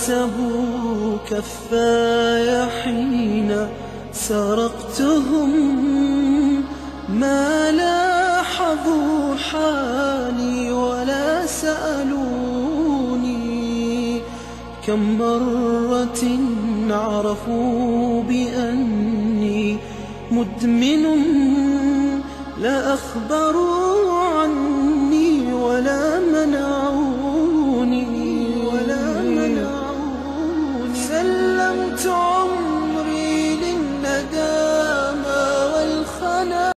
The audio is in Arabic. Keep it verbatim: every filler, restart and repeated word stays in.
عاتبوا كفاي حين سرقتهم، ما لاحظوا حالي ولا سألوني. كم مرة عرفوا بأني مدمن، لا أخبروا عني ولا منعوني ولا منعوني. سلمت